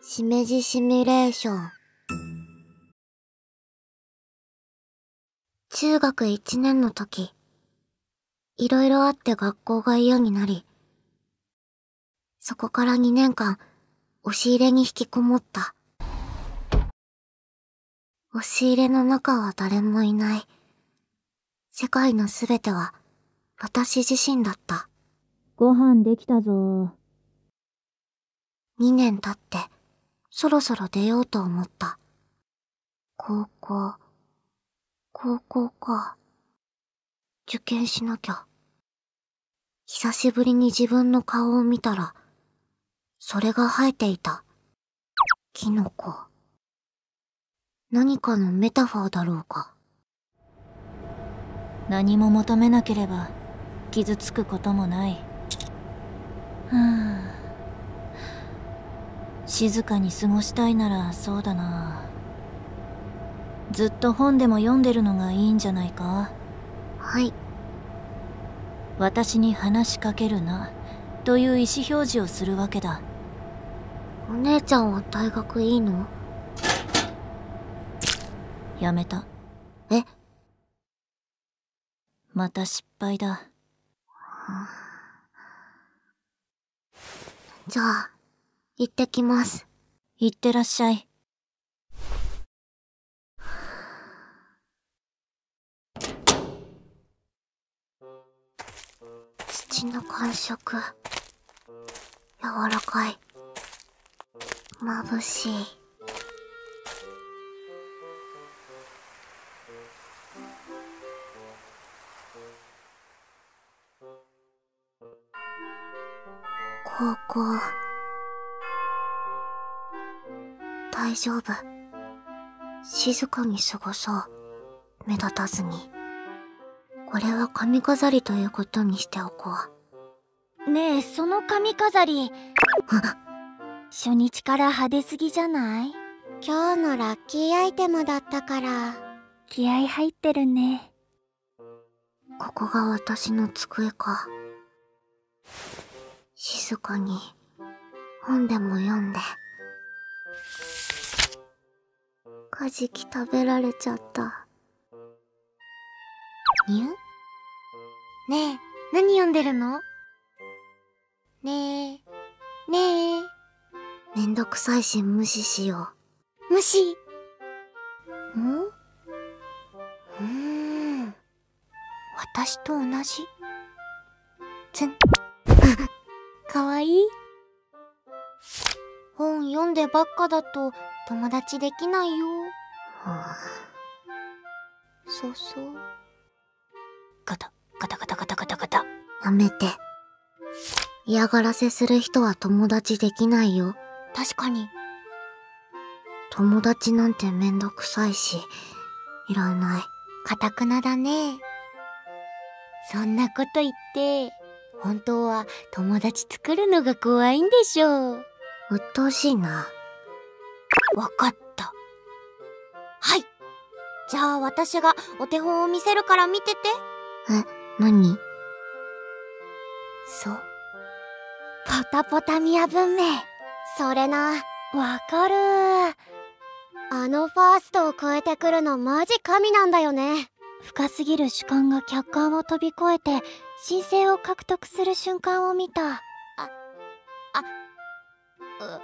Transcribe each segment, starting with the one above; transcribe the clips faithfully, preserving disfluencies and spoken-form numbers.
しめじシミュレーション。中学いちねんの時、いろいろあって学校が嫌になり、そこからにねんかん、押し入れに引きこもった。押し入れの中は誰もいない。世界のすべては私自身だった。 ご飯できたぞ。 にねん経って、そろそろ出ようと思った。高校、高校か。受験しなきゃ。久しぶりに自分の顔を見たら、それが生えていた。キノコ。何かのメタファーだろうか。 何も求めなければ傷つくこともない。はあ、静かに過ごしたいならそうだな。ずっと本でも読んでるのがいいんじゃないか。 はい。 私に話しかけるなという意思表示をするわけだ。 お姉ちゃんは大学いいの？ やめた。 え？ また失敗だ。 じゃあ、行ってきます。 行ってらっしゃい。 土の感触。柔らかい。眩しい。高校。大丈夫。静かに過ごそう。目立たずに。これは髪飾りということにしておこう。ねえ、その髪飾り初日から派手すぎじゃない？ 今日のラッキーアイテムだったから。 気合入ってるね。 ここが私の机か。静かに本でも読んで。カジキ食べられちゃった。 にゅ？ねえ、何読んでるの？ねえ、ねえ。 めんどくさいし無視しよう。無視？ん？ うーん。 私と同じ？つん。かわいい？本読んでばっかだと友達できないよ。 はあ、 そうそう。ガタガタガタガタガタガタ。 やめて。嫌がらせする人は友達できないよ。 確かに。 友達なんてめんどくさいし、いらない。 かたくなだね。そんなこと言って、本当は友達作るのが怖いんでしょう。 うっとうしいな。 わかった。はい。じゃあ私がお手本を見せるから見てて。 え、何？ そう。ポタポタミア文明。 それな。 わかるー。 あのファーストを超えてくるのマジ神なんだよね。 深すぎる主観が客観を飛び越えて神聖を獲得する瞬間を見た。あ、あ、う、わか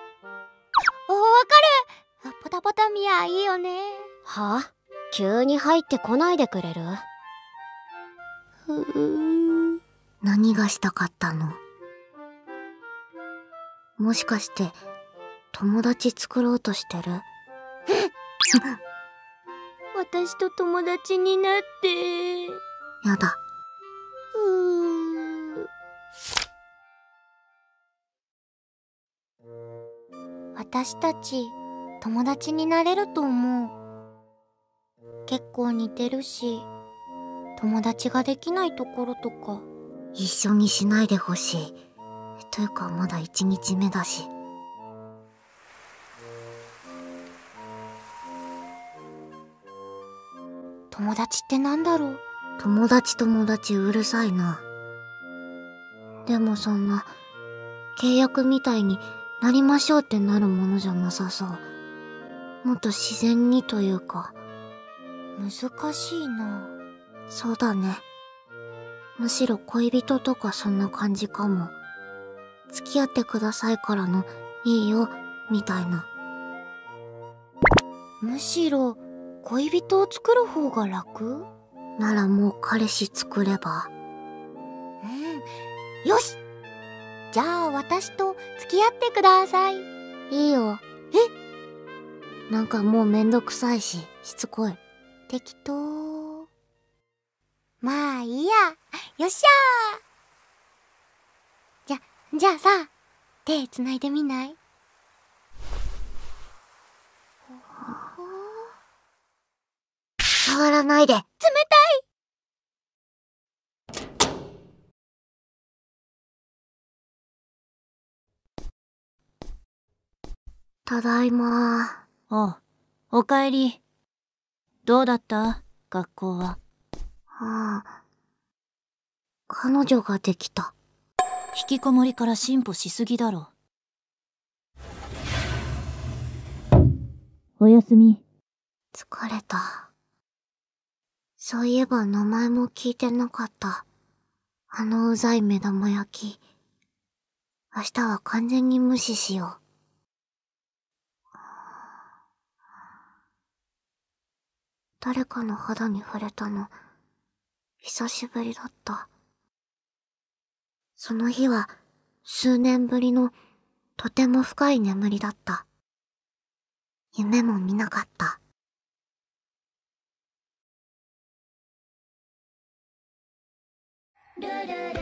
る。ポタポタミアいいよね。 はあ？急に入ってこないでくれる？ ふぅ。 何がしたかったの？もしかして友達作ろうとしてる？ 私と友達になって。 やだ。 うー。私たち友達になれると思う。結構似てるし、友達ができないところとか。 一緒にしないでほしい。というかまだ一日目だし。 友達ってなんだろう？ 友達友達うるさいな。でもそんな契約みたいになりましょうってなるものじゃなさそう。もっと自然にというか。 難しいな。 そうだね。むしろ恋人とかそんな感じかも。付き合ってくださいからのいいよみたいな。 むしろ恋人を作る方が楽？ ならもう彼氏作れば。 うん。よし！じゃあ私と付き合ってください。 いいよ。え？なんかもうめんどくさいし、しつこい。 適当。まあいいや。よっしゃー。じゃ、じゃあさ、手つないでみない？ 触らないで。冷たい！ただいま。 お、おかえり。どうだった学校は。 ああ。彼女ができた。 引きこもりから進歩しすぎだろ。おやすみ。 疲れた。そういえば名前も聞いてなかった。あのうざい目玉焼き。明日は完全に無視しよう。誰かの肌に触れたの、久しぶりだった。その日は、数年ぶりの、とても深い眠りだった。夢も見なかった。ルルル